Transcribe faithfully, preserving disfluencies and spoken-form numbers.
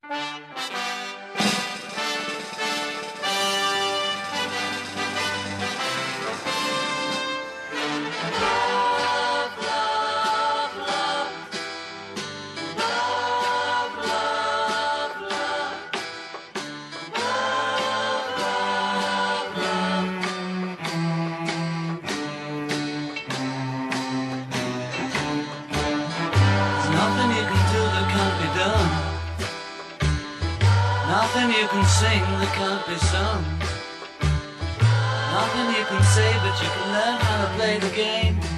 Nothing you can do that can't be done. Nothing you can sing that can't be sung. Nothing you can say, but you can learn how to play the game.